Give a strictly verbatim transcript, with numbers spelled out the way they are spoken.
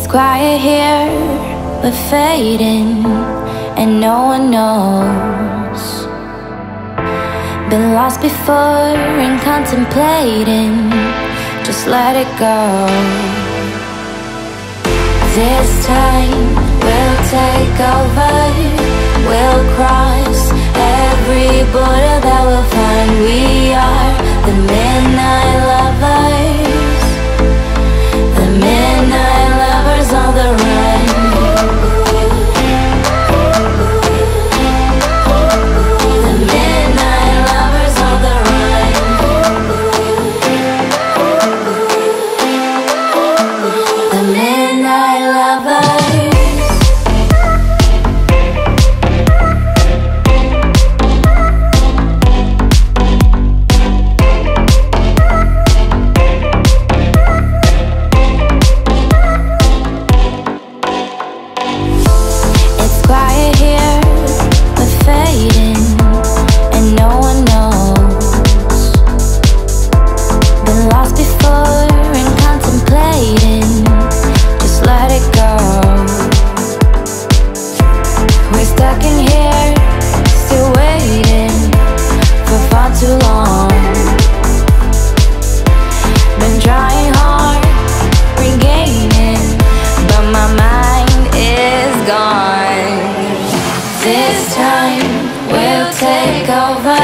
quiet here, we're fading, and no one knows. Been lost before and contemplating, just let it go. This time we'll take over, we'll cross every border that we'll find. We are the midnight lovers, the midnight lovers on the run. The midnight lovers on the run. The midnight lovers. This time we'll take over.